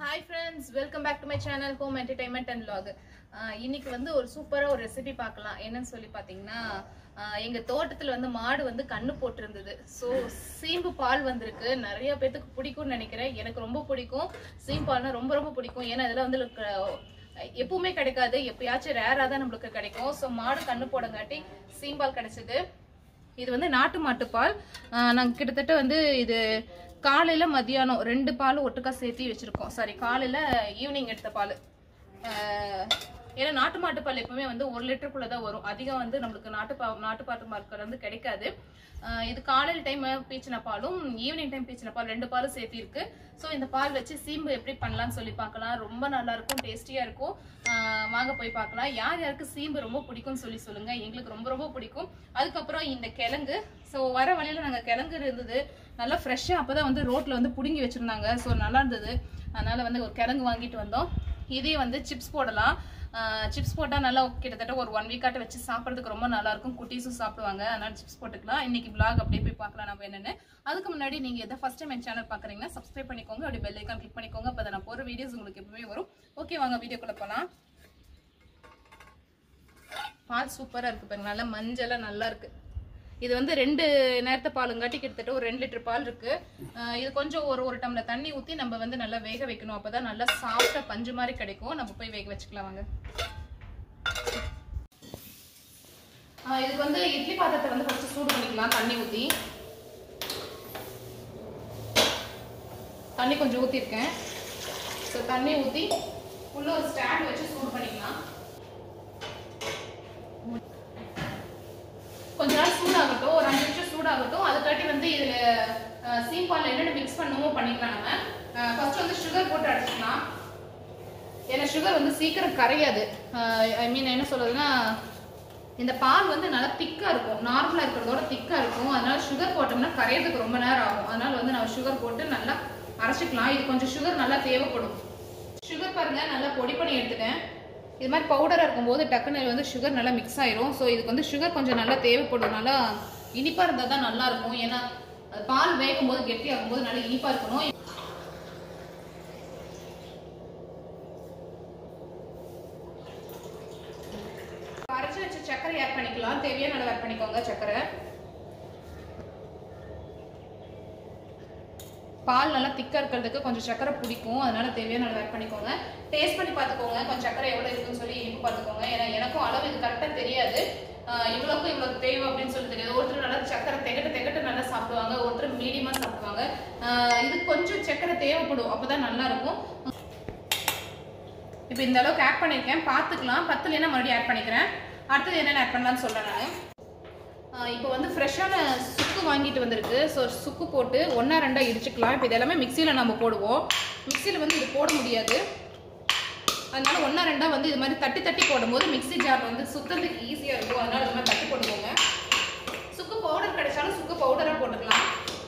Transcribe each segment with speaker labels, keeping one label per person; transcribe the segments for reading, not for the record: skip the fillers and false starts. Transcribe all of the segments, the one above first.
Speaker 1: Hi friends, welcome back to my channel Home Entertainment and Vlog. இன்னைக்கு வந்து ஒரு சூப்பரா ஒரு ரெசிபி பார்க்கலாம். என்னன்னு சொல்லி பாத்தீங்கன்னா எங்க தோட்டத்துல வந்து மாடு வந்து கண்ணு போட்டுருந்தது. சோ சீம்பு பால் வந்திருக்கு. நிறைய பேருக்கு பிடிக்கும்னு நினைக்கிறேன். எனக்கு ரொம்ப பிடிக்கும். சீம்பு பால்னா ரொம்ப ரொம்ப பிடிக்கும். ஏன்னா இதெல்லாம் வந்து எப்பவுமே கிடைக்காது. எப்பயாச்சும் ரேரா தான் நம்மளுக்கு கிடைக்கும். சோ மாடு கண்ணு போடங்காட்டி சீம்பால் கிடைச்சது. இது வந்து நாட்டு மாட்டு பால். நாங்க கிட்டத்தட்ட வந்து இது காலையில மதியானம் ரெண்டு பால் ஒட்டுக்கா சேர்த்து வச்சிருக்கோம். சாரி, காலையில ஈவினிங் எடுத்த பால். ஏன்னா நாட்டு மாட்டு பால் எப்பவுமே வந்து 1 லிட்டருக்குள்ளதான் வரும். அதிகம் வந்து நம்மளுக்கு நாட்டு பாட்டு மார்க்கர் வந்து கிடைக்காது. இது காலையில் டைம் பீச்சின பாலும் ஈவினிங் டைம் பீச்சின பால் ரெண்டு பாலும் சேர்த்து இருக்கு. ஸோ இந்த பால் வச்சு சீம்பு எப்படி பண்ணலாம்னு சொல்லி பார்க்கலாம். ரொம்ப நல்லா இருக்கும், டேஸ்டியா இருக்கும். வாங்க போய் பார்க்கலாம். யார் யாருக்கு சீம்பு ரொம்ப பிடிக்கும்னு சொல்லி சொல்லுங்க. எங்களுக்கு ரொம்ப ரொம்ப பிடிக்கும். அதுக்கப்புறம் இந்த கிழங்கு. ஸோ வர வழியில நாங்கள் கிழங்கு இருந்தது நல்லா ஃப்ரெஷ்ஷாக அப்போதான் வந்து ரோட்ல வந்து பிடுங்கி வச்சிருந்தாங்க. ஸோ நல்லா இருந்தது. அதனால வந்து ஒரு கிழங்கு வாங்கிட்டு வந்தோம். இதே வந்து சிப்ஸ் போடலாம். சிப்ஸ் போட்டால் நல்லா கிட்டத்தட்ட ஒரு 1 வீக்காட்ட வச்சு சாப்பிட்றதுக்கு ரொம்ப நல்லா இருக்கும். குட்டீஸும் சாப்பிடுவாங்க. அதனால சிப்ஸ் போட்டுக்கலாம். இன்னைக்கு vlog அப்படியே போய் பார்க்கலாம் நம்ம என்னன்னு. அதுக்கு முன்னாடி நீங்க எதை ஃபர்ஸ்ட் டைம் என் சேனல் பாக்குறீங்கன்னா சப்ஸ்கிரைப் பண்ணிக்கோங்க. அப்படியே பெல் ஐகான் கிளிக் பண்ணிக்கோங்க. அப்போ நான் போற வீடியோஸ் உங்களுக்கு எப்பவுமே வரும். ஓகே, வாங்க வீடியோக்குள்ள போலாம். பால் சூப்பரா இருக்கு பாருங்க. நல்லா மஞ்சளா நல்லா இருக்கு. இது வந்து 2 நேரத்தை பாலுங்காட்டி கிட்டத்தட்ட ஒரு 2 லிட்டர் பால் இருக்கு. இது கொஞ்சம் ஒரு டம்ளர் தண்ணி ஊற்றி நம்ம வந்து நல்லா வேக வைக்கணும். அப்பதான் நல்லா சாஃப்டா பஞ்சு மாதிரி கிடைக்கும். நம்ம போய் வேக வச்சுக்கலாம் வாங்க. இதுக்கு வந்து இட்லி பாத்திரத்தை வந்து ஃபர்ஸ்ட் சூடு பண்ணிக்கலாம். தண்ணி ஊற்றி தண்ணி கொஞ்சம் ஊற்றிருக்கேன். ஸோ தண்ணி ஊற்றி உள்ள ஒரு ஸ்டாண்ட் வச்சு சூடு பண்ணிக்கலாம். கொஞ்ச நாள் சூடாகட்டும், ஒரு 5 நிமிஷம் சூடாகட்டும். அதுக்காட்டி வந்து இதுல சீம்பால் என்னென்ன மிக்ஸ் பண்ணுமோ பண்ணிக்கலாம். நம்ம ஃபர்ஸ்ட் வந்து சுகர் போட்டு அடிச்சுக்கலாம். ஏன்னா சுகர் வந்து சீக்கிரம் கரையாது. ஐ மீன் என்ன சொல்றதுன்னா, இந்த பால் வந்து நல்லா திக்கா இருக்கும். நார்மலா இருக்கிறதோட திக்கா இருக்கும். அதனால சுகர் போட்டோம்னா கரையிறதுக்கு ரொம்ப நேரம் ஆகும். அதனால வந்து நம்ம சுகர் போட்டு நல்லா அரைச்சிக்கலாம். இது கொஞ்சம் சுகர் நல்லா தேவைப்படும். சுகர் பாருங்க நல்லா பொடி பண்ணி எடுத்துட்டேன். இது மாதிரி பவுடரா இருக்கும்போது டக்குன்னு வந்து சுகர் நல்லா மிக்ஸ் ஆயிரும். ஸோ இதுக்கு வந்து சுகர் கொஞ்சம் நல்லா தேவைப்படும். நல்லா இனிப்பா இருந்தா தான் நல்லா இருக்கும். ஏன்னா பால் வேகும் போது கெட்டியாகும் போது நல்லா இனிப்பா இருக்கணும். அரைச்சி வச்ச சர்க்கரை ஆட் பண்ணிக்கலாம். தேவையான அளவு ஆட் பண்ணிக்கோங்க சர்க்கரை. பால் நல்லா திக்கா இருக்கிறதுக்கு கொஞ்சம் சர்க்கரை பிடிக்கும். அதனால தேவையான அளவு ஆட் பண்ணிக்கோங்க. டேஸ்ட் பண்ணி பார்த்துக்கோங்க. கொஞ்சம் சர்க்கரை எவ்வளோ இருக்குன்னு சொல்லி இனிப்பு பார்த்துக்கோங்க. ஏன்னா எனக்கும் அளவு இது கரெக்டாக தெரியாது. இவ்வளோக்கும் இவ்வளோ தேவை அப்படின்னு சொல்லி தெரியாது. ஒருத்தர் நல்லா சர்க்கரை திகட்டு நல்லா சாப்பிடுவாங்க, ஒருத்தர் மீடியமா சாப்பிடுவாங்க. இது கொஞ்சம் சர்க்கரை தேவைப்படும், அப்போதான் நல்லா இருக்கும். இப்போ இந்த அளவுக்கு ஆட் பண்ணியிருக்கேன். பார்த்துக்கலாம். பத்துலன்னா மறுபடியும் ஆட் பண்ணிக்கிறேன். அடுத்தது என்னென்ன ஆட் பண்ணலாம்னு சொல்றேன் நான். இப்போ வந்து ஃப்ரெஷ்ஷான சுக்கு வாங்கிட்டு வந்திருக்கு. ஸோ சுக்கு போட்டு 1-2 இடிச்சுக்கலாம். இப்போ இதெல்லாமே மிக்சியில் நம்ம போடுவோம். மிக்சியில் வந்து இது போட முடியாது. அதனால 1-2 வந்து இது மாதிரி தட்டி போடும்போது மிக்சி ஜார் வந்து சுத்தறதுக்கு ஈஸியாக இருக்கும். அதனால இது மாதிரி தட்டி போட்டுக்கோங்க. சுக்கு பவுடர் கிடைச்சாலும் சுக்கு பவுடராக போட்டுக்கலாம்.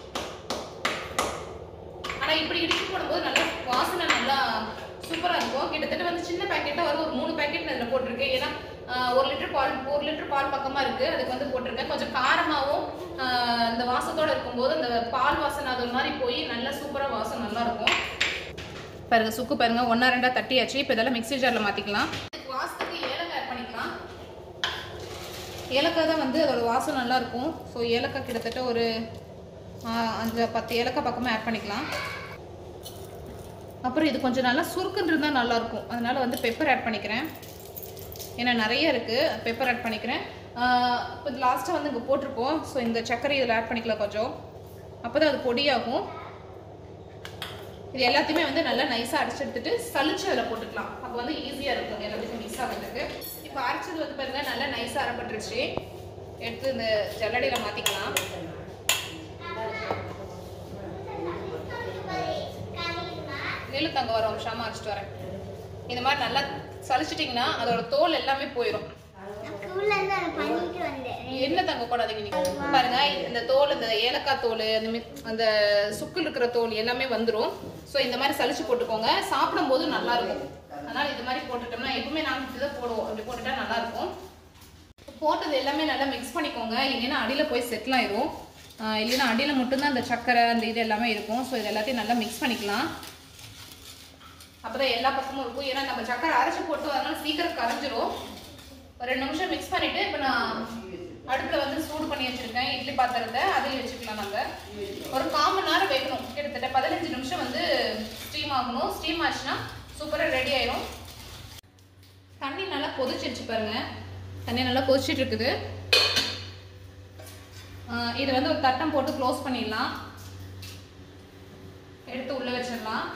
Speaker 1: ஆனால் இப்படி இடிச்சு போடும்போது நல்லா வாசனை நல்லா சூப்பராக இருக்கும். கிட்டத்தட்ட வந்து சின்ன பேக்கெட்டாக வரும். ஒரு 3 பேக்கெட் நான் இதில் போட்டிருக்கேன். ஏன்னா 1 லிட்டர் பால் பக்கமா இருக்கு. அதுக்கு வந்து போட்டிருக்கேன். கொஞ்சம் காரமாவும் இந்த வாசத்தோட இருக்கும்போது அந்த பால் வாசனை அது மாதிரி போய் நல்லா சூப்பரா வாசம் நல்லா இருக்கும். பாருங்க சுக்கு பாருங்க 1-2 தட்டியாச்சு. இப்போ இதெல்லாம் மிக்ஸி ஜார்ல மாத்திக்கலாம். வாசத்துக்கு ஏலக்காய் ஆட் பண்ணிக்கலாம். ஏலக்காய் தான் வந்து அதோட வாசம் நல்லா இருக்கும். ஸோ ஏலக்காய் கிட்டத்தட்ட ஒரு 5-10 ஏலக்காய் பக்கமா ஆட் பண்ணிக்கலாம். அப்புறம் இது கொஞ்சம் நல்லா சுருக்குன்னு இருந்தா நல்லா இருக்கும். அதனால வந்து பெப்பர் ஆட் பண்ணிக்கிறேன். ஏன்னா நிறைய இருக்கு. பெப்பர் ஆட் பண்ணிக்கிறேன். இப்போ லாஸ்ட்டாக வந்து இங்கே போட்டிருப்போம். ஸோ இந்த சர்க்கரை இதில் ஆட் பண்ணிக்கலாம் கொஞ்சம். அப்போ தான் அது பொடியாகும். இது எல்லாத்தையுமே வந்து நல்லா நைஸாக அரைச்சி எடுத்துட்டு சளிச்சு அதில் போட்டுக்கலாம். அப்போ வந்து ஈஸியாக இருக்கும் எல்லாத்துக்கும் மிக்ஸ் ஆகிறதுக்கு. இப்போ அரைச்சது வந்து பாருங்க நல்லா நைஸாக அரைப்பட்டுருச்சு. எடுத்து இந்த ஜல்லடையில் மாற்றிக்கலாம். நெல் தங்க வர நிமிஷமா அரைச்சிட்டு வரேன். இந்த மாதிரி நல்லா சலிச்சிட்டிங்கன்னா அதோட தோல் எல்லாமே போயிடும். என்ன தங்க போடாதீங்க நீங்க பாருங்க. இந்த தோல், இந்த ஏலக்காய் தோல், அந்த சுக்குல இருக்கிற தோல் எல்லாமே வந்துடும். ஸோ இந்த மாதிரி சலிச்சு போட்டுக்கோங்க. சாப்பிடும் போது நல்லா இருக்கும். அதனால இது மாதிரி போட்டுட்டோம்னா எப்பவுமே நாங்கள் இப்படிதான் போடுவோம். அப்படி போட்டுட்டா நல்லா இருக்கும். போட்டது எல்லாமே நல்லா மிக்ஸ் பண்ணிக்கோங்க. இல்லைன்னா அடியில் போய் செட்டில் ஆயிடும். இல்லைன்னா அடியில் மட்டும்தான் அந்த சர்க்கரை அந்த இது எல்லாமே இருக்கும். ஸோ இது எல்லாத்தையும் நல்லா மிக்ஸ் பண்ணிக்கலாம். அப்பதான் எல்லா பக்கமும் இருக்கும். ஏன்னா நம்ம சக்கரை அரைச்சு போட்டு அதனால சீக்கிரம் கரைஞ்சிரும். ஒரு 2 நிமிஷம் மிக்ஸ் பண்ணிட்டு இப்போ நான் அடுப்புல வந்து சூடு பண்ணி வச்சிருக்கேன் இட்லி பாத்திரத்தை, அதையும் வச்சுக்கலாம். நாங்க ஒரு 1/4 மணி நேரம் வைக்கணும். கிட்டத்தட்ட 15 நிமிஷம் வந்து ஸ்டீம் ஆகணும். ஸ்டீம் ஆச்சுன்னா சூப்பரா ரெடி ஆயிரும். தண்ணி நல்லா கொதிச்சிருச்சு பாருங்க. தண்ணி நல்லா கொதிச்சிட்டு இருக்குது. இது வந்து ஒரு தட்டம் போட்டு க்ளோஸ் பண்ணிடலாம். எடுத்து உள்ள வச்சிடலாம்.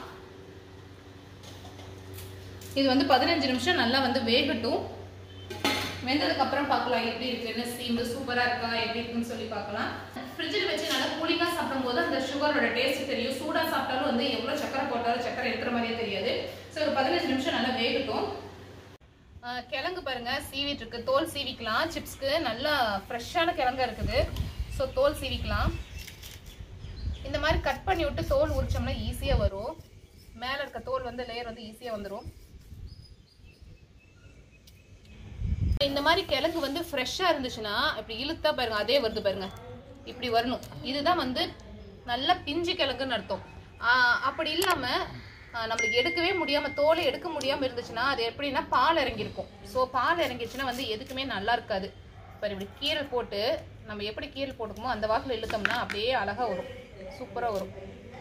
Speaker 1: இது வந்து 15 நிமிஷம் நல்லா வந்து வேகட்டும். வெந்ததுக்கு அப்புறம் பார்க்கலாம் எப்படி இருக்குன்னு. சீம்பு சூப்பரா இருக்கா எப்படி இருக்குன்னு சொல்லி பார்க்கலாம். ஃப்ரிட்ஜில் வச்சு நல்லா கூலிங்கா சாப்பிடும் போது அந்த சுகரோட டேஸ்ட் தெரியும். சூடா சாப்பிட்டாலும் வந்து எவ்வளவு சக்கரை போட்டாலும் சக்கரை இருக்கிற மாதிரியே தெரியாது. ஸோ ஒரு 15 நிமிஷம் நல்லா வேகட்டும். கிழங்கு பாருங்க சீவிட்டு இருக்கு. தோல் சீவிக்கலாம். சிப்ஸ்க்கு நல்லா ஃப்ரெஷ்ஷான கிழங்கா இருக்குது. ஸோ தோல் சீவிக்கலாம். இந்த மாதிரி கட் பண்ணி விட்டு தோல் உரிச்சோம்னா ஈஸியா வரும். மேல இருக்க தோல் வந்து லேயர் வந்து ஈஸியா வந்துடும். இந்த மாதிரி கிழங்கு வந்து ஃப்ரெஷ்ஷா இருந்துச்சுன்னா இப்படி இழுத்தா பாருங்க அதே வருது பாருங்க. இப்படி வரணும். இதுதான் வந்து நல்ல பிஞ்சு கிழங்குன்னு அர்த்தம். அப்படி இல்லாம நம்மளுக்கு எடுக்கவே முடியாம தோலை எடுக்க முடியாம இருந்துச்சுன்னா அது எப்படின்னா பால் இறங்கி இருக்கும். ஸோ பால் இறங்கிடுச்சுன்னா வந்து எதுக்குமே நல்லா இருக்காது. இப்போ இப்படி கீரல் போட்டு நம்ம எப்படி கீரல் போட்டுக்குமோ அந்த வாக்கில் இழுத்தோம்னா அப்படியே அழகா வரும். சூப்பரா வரும்.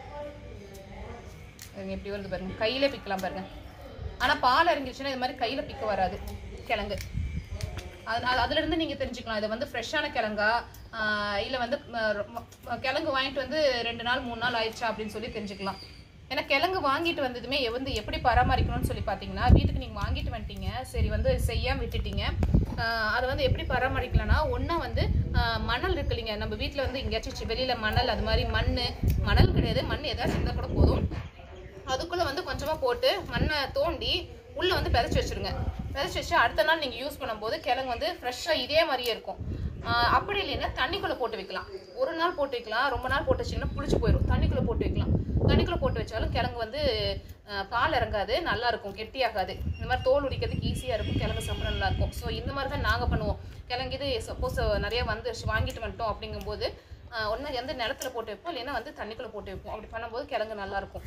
Speaker 1: எப்படி வருது பாருங்க. கையில பிக்கலாம் பாருங்க. ஆனா பால் இறங்கிடுச்சுன்னா இது மாதிரி கையில பிக்க வராது கிழங்கு. அதுல இருந்து நீங்க தெரிஞ்சுக்கலாம் இது வந்து ஃப்ரெஷ்ஷான கிழங்கா இல்ல வந்து கிழங்கு வாங்கிட்டு வந்து 2 நாள் 3 நாள் ஆயிடுச்சா அப்படின்னு சொல்லி தெரிஞ்சுக்கலாம். ஏன்னா கிழங்கு வாங்கிட்டு வந்ததுமே வந்து எப்படி பராமரிக்கணும்னு சொல்லி பாத்தீங்கன்னா, வீட்டுக்கு நீங்க வாங்கிட்டு வந்துட்டீங்க, சரி வந்து செய்யாம விட்டுட்டீங்க. அதை வந்து எப்படி பராமரிக்கலாம்னா, ஒன்னா வந்து மணல் இருக்கு இல்லைங்க, நம்ம வீட்டுல வந்து எங்கேயாச்சும் வெளியில மணல், அது மாதிரி மணல் கிடையாது, மண் ஏதாச்சும் இருந்தா கூட போதும். அதுக்குள்ள வந்து கொஞ்சமா போட்டு மண்ணை தோண்டி உள்ள வந்து விதைச்சு வச்சிருங்க. விதைச்சு வச்சு அடுத்த நாள் நீங்க யூஸ் பண்ணும்போது கிழங்கு வந்து ஃப்ரெஷ்ஷா இதே மாதிரியே இருக்கும். அப்படி இல்லைன்னா தண்ணிக்குள்ள போட்டு வைக்கலாம். ஒரு நாள் போட்டு வைக்கலாம். ரொம்ப நாள் போட்டு வச்சிங்கன்னா புளிச்சு போயிடும். தண்ணிக்குள்ள போட்டு வைக்கலாம். தண்ணிக்குள்ள போட்டு வச்சாலும் கிழங்கு வந்து பால் இறங்காது, நல்லா இருக்கும், கெட்டியாகாது. இந்த மாதிரி தோல் உரிக்கிறதுக்கு ஈஸியா இருக்கும். கிழங்கு சாப்பிட நல்லா இருக்கும். ஸோ இந்த மாதிரி தான் நாங்க பண்ணுவோம். கிழங்கு இது சப்போஸ் நிறைய வந்து வாங்கிட்டு வந்துட்டோம் அப்படிங்கும்போது ஒன்று வந்து நிலத்துல போட்டு வைப்போம், இல்லைன்னா வந்து தண்ணிக்குள்ள போட்டு வைப்போம். அப்படி பண்ணும்போது கிழங்கு நல்லா இருக்கும்.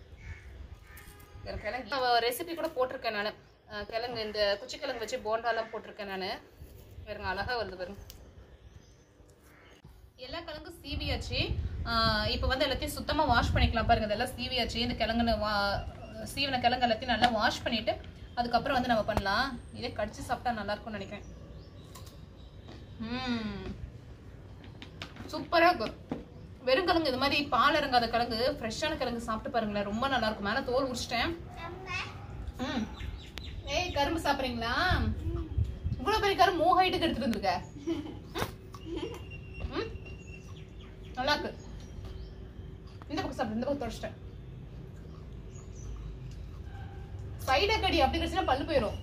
Speaker 1: கிழங்கு ரெசிபி கூட போட்டிருக்கேன் நான். கிழங்கு இந்த குச்சிக்கிழங்கு வச்சு போண்டாலாம் போட்டிருக்கேன் நான். பாருங்க அழகா வருது பாருங்க. எல்லா கிழங்கும் சீவியாச்சு. இப்போ வந்து எல்லாத்தையும் சுத்தமா வாஷ் பண்ணிக்கலாம். பாருங்க இதெல்லாம் சீவியாச்சு. இந்த கிழங்கு சீவின கிழங்கு எல்லாத்தையும் நல்லா வாஷ் பண்ணிட்டு அதுக்கப்புறம் வந்து நம்ம பண்ணலாம். இதே கடிச்சு சாப்பிட்டா நல்லா இருக்கும்னு நினைக்கிறேன். சூப்பரா இருக்கும். வெறுங்கிழங்கு இது மாதிரி பால் இறங்காத கிழங்கு, ஃப்ரெஷ்ஷான கிழங்கு சாப்பிட்டு பாருங்களேன், ரொம்ப நல்லா இருக்கும். மேல தோல் உரிச்சிட்டேன். ஏய் கரும்பு சாப்பிடுறீங்களா? இவ்வளவு பெரிய கரும்பு 3 ஹைட்டுக்கு எடுத்துட்டு வந்துருக்க. நல்லா இருக்கு. இந்த பக்கம் சாப்பிடு, இந்த பக்கம் தொடச்சிட்டேன். சைடா கடி அப்படி கடிச்சுன்னா பல்லு போயிடும்.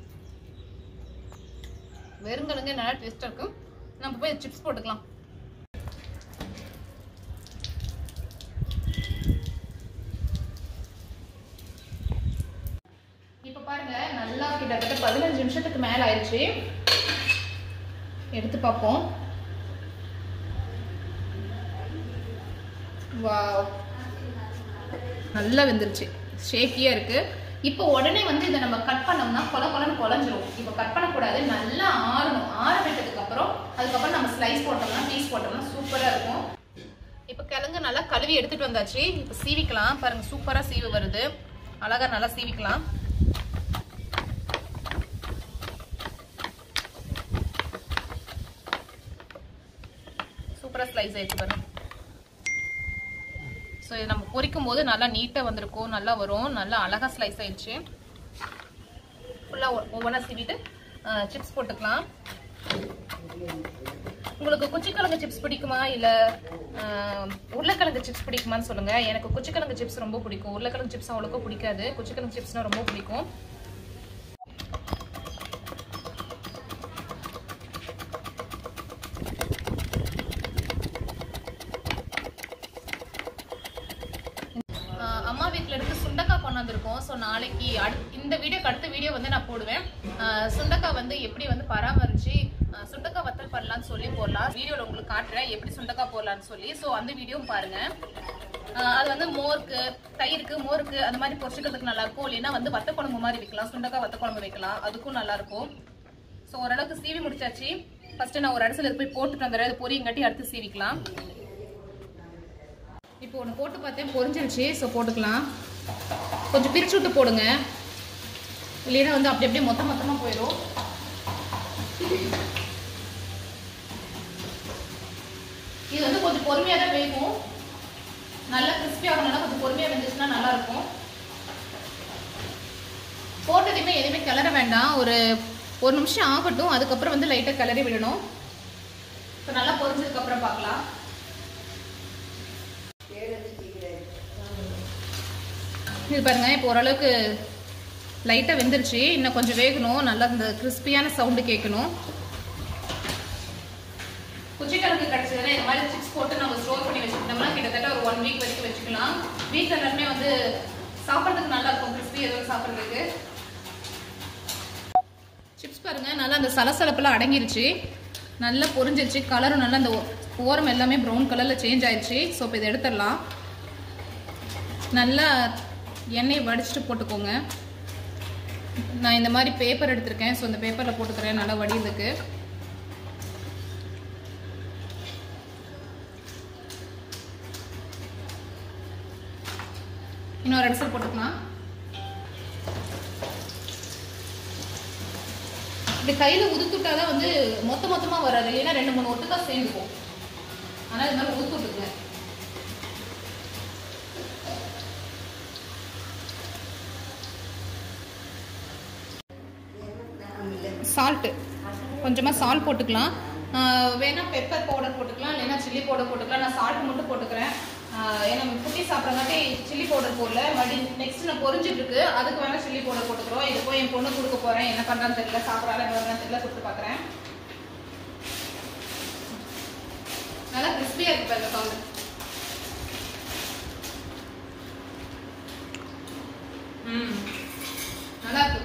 Speaker 1: வெறுங்கிழங்கு நல்லா டேஸ்டா இருக்கும். நம்ம போய் சிப்ஸ் போட்டுக்கலாம். இப்ப பாருங்க நல்லா கிட்டத்தட்ட 15 நிமிஷத்துக்கு மேல ஆயிடுச்சு. எடுத்து பார்ப்போம். வாவ், நல்லா வெந்துருச்சு. ஷேக்கியா இருக்கு. இப்போ உடனே வந்து இதை நம்ம கட் பண்ணோம்னா கொலன்னு குழஞ்சிரும். இப்போ கட் பண்ணக்கூடாது, நல்லா ஆறணும். ஆற விட்டதுக்கு அப்புறம் அதுக்கப்புறம் நம்ம ஸ்லைஸ் போட்டோம்னா, பீஸ் போட்டோம்னா சூப்பரா இருக்கும். இப்போ கிழங்கு நல்லா கழுவி எடுத்துட்டு வந்தாச்சு. இப்போ சீவிக்கலாம். பாருங்க சூப்பரா சீவு வருது. அழகா நல்லா சீவிக்கலாம். சூப்பரா ஸ்லைஸ் ஆயிடுச்சு பாருங்க. ஸோ இது நம்ம பொரிக்கும் போது நல்லா நீட்டாக வந்திருக்கும், நல்லா வரும். நல்லா அழகாக ஸ்லைஸ் ஆயிடுச்சு. ஃபுல்லாக ஒவ்வொன்றா சீவிட்டு சிப்ஸ் போட்டுக்கலாம். உங்களுக்கு குச்சிக்கிழங்கு சிப்ஸ் பிடிக்குமா இல்லை உருளைக்கிழங்கு சிப்ஸ் பிடிக்குமான்னு சொல்லுங்கள். எனக்கு குச்சிக்கிழங்கு சிப்ஸ் ரொம்ப பிடிக்கும். உருளைக்கிழங்கு சிப்ஸ் அவ்வளோக்கா பிடிக்காது. குச்சிக்கிழங்கு சிப்ஸ்னால் ரொம்ப பிடிக்கும். அம்மா வீட்டில் இருந்து சுண்டக்காய் கொண்டாந்துருக்கோம். ஸோ நாளைக்கு இந்த வீடியோக்கு அடுத்த வீடியோ வந்து நான் போடுவேன். சுண்டக்காய் வந்து எப்படி வந்து பராமரிச்சு சுண்டக்காய் வத்தல் பண்ணலான்னு சொல்லி போடலாம். வீடியோவில் உங்களுக்கு காட்டுறேன் எப்படி சுண்டக்காய் போடலான்னு சொல்லி. ஸோ அந்த வீடியோவும் பாருங்க. அது வந்து மோருக்கு, தயிருக்கு, மோருக்கு அந்த மாதிரி பொரிச்சுக்கிறதுக்கு நல்லா இருக்கும். இல்லைன்னா வந்து வத்த குழம்பு மாதிரி வைக்கலாம், சுண்டக்காய் வத்த குழம்பு வைக்கலாம், அதுக்கும் நல்லா இருக்கும். ஸோ ஓரளவுக்கு சீவி முடிச்சாச்சு. ஃபர்ஸ்ட் நான் ஒரு அரிசில போய் போட்டுட்டு வந்துடுறேன். அது பொரியுங்காட்டி அடுத்து சீவிக்கலாம். இப்போ ஒன்று போட்டு பார்த்தேன், பொரிஞ்சிருச்சு. ஸோ போட்டுக்கலாம். கொஞ்சம் பிரிச்சு விட்டு போடுங்க, இல்லைன்னா வந்து அப்படி அப்படியே மொத்தமாக போயிடும். இது வந்து கொஞ்சம் பொறுமையாக தான் வேகும். நல்லா கிறிஸ்பி ஆகணும்னா கொஞ்சம் பொறுமையாக வெந்துச்சுன்னா நல்லா இருக்கும். போட்டதுமே எதுவுமே கிளற வேண்டாம், ஒரு நிமிஷம் ஆகட்டும். அதுக்கப்புறம் வந்து லைட்டாக கிளறி விடணும். இப்போ நல்லா பொரிஞ்சதுக்கு அப்புறம் பார்க்கலாம். இது பாருங்க, இப்போ ஓரளவுக்கு லைட்டாக வெந்துருச்சு. இன்னும் கொஞ்சம் வேகணும். நல்லா இந்த கிறிஸ்பியான சவுண்டு கேட்கணும். குச்சிக்கிழங்கு கிடச்சதுன்னா இந்த மாதிரி சிப்ஸ் போட்டு நம்ம ஸ்டோர் பண்ணி வச்சுக்கிட்டோம்னா கிட்டத்தட்ட ஒரு 1 வீக் வரைக்கும் வச்சுக்கலாம். வீட்டில் எல்லாருமே வந்து சாப்பிட்றதுக்கு நல்லா இருக்கும், கிறிஸ்பி எதுவும் சாப்பிட்றதுக்கு. சிப்ஸ் பாருங்க, நல்லா அந்த சலசலப்பெல்லாம் அடங்கிருச்சு, நல்லா பொரிஞ்சிருச்சு. கலரும் நல்லா அந்த ஓரம் எல்லாமே ப்ரௌன் கலரில் சேஞ்ச் ஆயிடுச்சு. ஸோ இப்போ இதை எடுத்துடலாம். நல்லா எண்ணெயை வடிச்சிட்டு போட்டுக்கோங்க. நான் இந்த மாதிரி பேப்பர் எடுத்திருக்கேன். ஸோ இந்த பேப்பரில் போட்டுக்கிறேன் நல்லா வடிகிறதுக்கு. இன்னொரு இடத்துல போட்டுக்கலாம். இப்படி கையில் உதுத்துட்டாதான் வந்து மொத்தமாக வராது, இல்லைன்னா 2-3 ஒட்டுக்கா சேர்ந்துக்கும். ஆனால் இது மாதிரி உதுத்து விட்டுக்குங்க. சால்ட்டு கொஞ்சமாக சால்ட் போட்டுக்கலாம். வேணா பெப்பர் பவுடர் போட்டுக்கலாம், இல்லைன்னா சில்லி பவுடர் போட்டுக்கலாம். நான் சால்ட் மட்டும் போட்டுக்கிறேன். ஏன்னா குட்டி சாப்பிட்றங்காட்டி சில்லி பவுடர் போடல. மறுபடியும் நெக்ஸ்ட் நான் பொரிஞ்சிட்டு இருக்கு, அதுக்கு வேணா சில்லி பவுடர் போட்டுக்கிறோம். இது போய் என் பொண்ணு கொடுக்க போறேன். என்ன பண்றான்னு தெரியல, சாப்பிட்றாரு என்ன தெரியல, கொடுத்து பார்க்குறேன். நல்லா கிறிஸ்பியா இருக்கு பாருங்க சவுண்ட். நல்லா இருக்கு.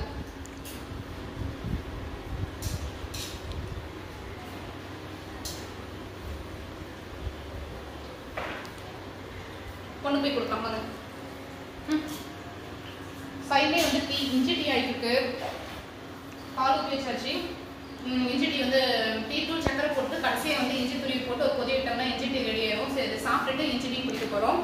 Speaker 1: கொண்டு போய் கொடுக்கலாம் பாருங்க. சைட்லேயே வந்து டீ, இஞ்சி டீ ஆகிட்டு பால் ஊற்றி வச்சாச்சு. இஞ்சி டீ வந்து டீ தூள் சக்கரை போட்டு கடைசியாக வந்து இஞ்சி துருவி போட்டு ஒரு கொதி விட்டோம்னா இஞ்சி டீ ரெடி ஆகும். சரி, இதை சாப்பிட்டுட்டு இஞ்சி டீ குடிக்க போகிறோம்.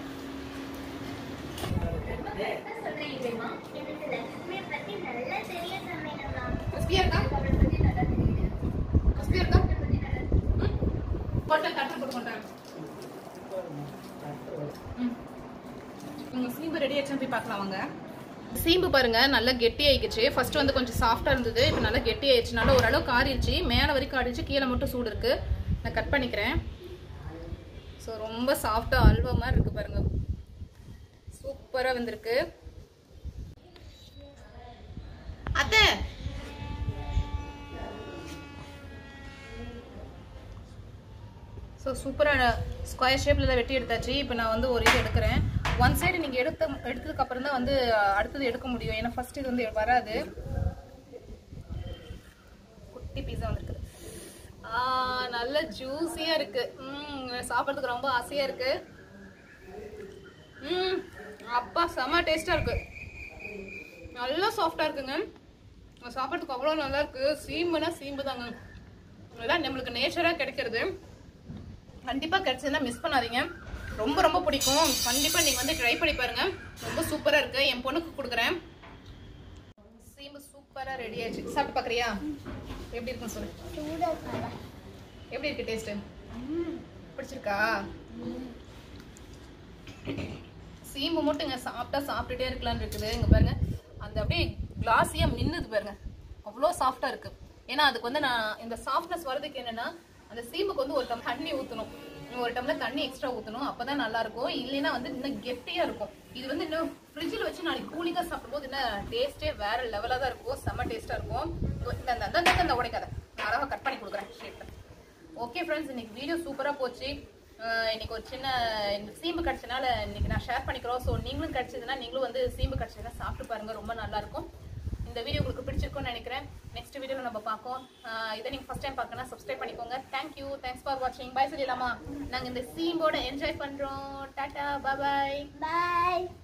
Speaker 1: கிறிஸ்பியா இருக்கா? கிறிஸ்பியா இருக்கா? போட்டு தட்டு போட்டு கொண்டாங்க. சீம்பு ரெடி ஆயிடுச்சுன்னு போய் பார்க்கலாம் வாங்க. சீம்பு பாருங்க நல்லா கெட்டி ஆயிடுச்சு. ஃபர்ஸ்ட் வந்து கொஞ்சம் சாஃப்டா இருந்தது, இப்போ நல்லா கெட்டி ஆயிடுச்சுனால ஓரளவு காரிடுச்சு. மேலே வரைக்கும் ஆடிச்சு, கீழே மட்டும் சூடு இருக்கு. நான் கட் பண்ணிக்கிறேன். ஸோ ரொம்ப சாஃப்டா அல்வா மாதிரி இருக்கு பாருங்க, சூப்பரா வந்திருக்கு. அத்தை ஸோ சூப்பரான ஸ்கொயர் ஷேப்பில் தான் வெட்டி எடுத்தாச்சு. இப்போ நான் வந்து ஒரு இது எடுக்கிறேன். ஒன் சைடு நீங்கள் எடுத்ததுக்கு அப்புறம் தான் வந்து அடுத்தது எடுக்க முடியும், ஏன்னா ஃபர்ஸ்ட் இது வந்து வராது. குட்டி பீஸா வந்துருக்கு. நல்ல ஜூஸியாக இருக்கு. சாப்பிட்றதுக்கு ரொம்ப ஆசையாக இருக்கு. அப்பா செம்ம டேஸ்டாக இருக்கு, நல்லா சாஃப்டாக இருக்குங்க. சாப்பிட்றதுக்கு அவ்வளோ நல்லா இருக்கு. சீம்புனா சீம்பு தாங்க, இதெல்லாம் நம்மளுக்கு நேச்சராக கிடைக்கிறது. கண்டிப்பாக கிடைச்சதுன்னா மிஸ் பண்ணாதீங்க, ரொம்ப ரொம்ப பிடிக்கும். கண்டிப்பாக நீங்கள் வந்து ட்ரை பண்ணி பாருங்க, ரொம்ப சூப்பராக இருக்கு. என் பொண்ணுக்கு கொடுக்குறேன். சீம்பு சூப்பராக ரெடி ஆயிடுச்சு. சாப்பிட்டு பார்க்குறியா? எப்படி இருக்குன்னு சொல்லு. எப்படி இருக்கு டேஸ்ட்டு? பிடிச்சிருக்கா? சீம்பு மட்டும் இங்கே சாப்பிட்டுட்டே இருக்கலான்னு இருக்குது. இங்கே பாருங்க, அந்த அப்படியே கிளாஸியாக மின்னுது பாருங்க, அவ்வளோ சாஃப்டாக இருக்கு. ஏன்னா அதுக்கு வந்து நான் இந்த சாஃப்ட்னஸ் வரதுக்கு என்னன்னா, அந்த சீம்புக்கு வந்து ஒரு டம்ளர் தண்ணி ஊற்றணும், ஒரு டம்ளர் தண்ணி எக்ஸ்ட்ரா ஊற்றணும், அப்பதான் நல்லா இருக்கும். இல்லைன்னா வந்து இன்னும் கெட்டியா இருக்கும். இது வந்து இன்னும் ஃப்ரிட்ஜில் வச்சு நாளைக்கு கூலிங்காக சாப்பிடும்போது இன்னும் டேஸ்டே வேற லெவலாக தான் இருக்கும், செம்ம டேஸ்டா இருக்கும். இந்த உடைக்காத, அழகாக கட் பண்ணி கொடுக்குறேன் ஷேப்ல. ஓகே ஃப்ரெண்ட்ஸ், இன்னைக்கு வீடியோ சூப்பராக போச்சு. இன்னைக்கு ஒரு சின்ன சீம்பு கிடைச்சனால இன்னைக்கு நான் ஷேர் பண்ணிக்கிறோம். ஸோ நீங்களும் கிடைச்சதுன்னா நீங்களும் வந்து சீம்பு கிடைச்சதுன்னா சாப்பிட்டு பாருங்க, ரொம்ப நல்லா இருக்கும். இந்த வீடியோ உங்களுக்கு பிடிச்சிருக்கும்னு நினைக்கிறேன். நெக்ஸ்ட் வீடியோல நம்ம பார்ப்போம். இதை நீங்க ஃபர்ஸ்ட் டைம் பார்க்கனா சப்ஸ்கிரைப் பண்ணிக்கோங்க. தேங்க்யூ, தேங்க்ஸ் ஃபார் வாட்சிங். பை சொல்லிடலாமா? நாங்க இந்த சீம்போட என்ஜாய் பண்றோம். Tata, bye bye.
Speaker 2: Bye.